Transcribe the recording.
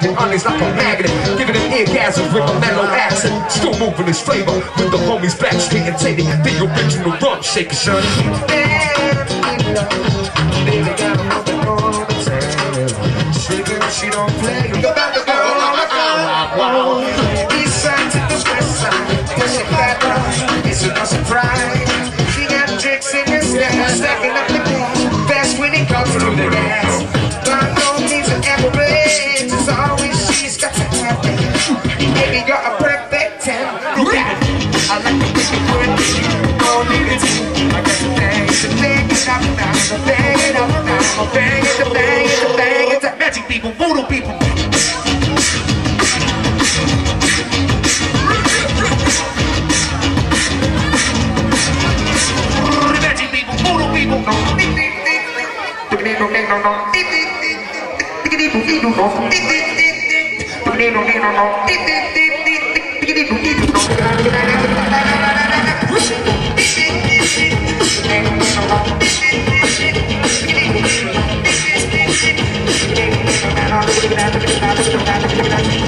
acting honest like a magnet, giving them eargasms with a mellow accent. Still moving this flavor with the homies backstage and taking the original rum shaker, son. Baby got a mother on the table. Shaking, she don't play. You got the girl on the floor. East side to the west side, push it back up. It's no surprise. She got tricks in his gas, stacking up the cash. Fast when it comes to the gas. God don't need an average. It's always she's got to have it. Baby got a perfect 10. I like the way you put it. Don't need it. I got the thing to bang it up now. To bang it up now. Bang it, to bang it, to bang it. To magic people, voodoo people. Magic people, voodoo people. No.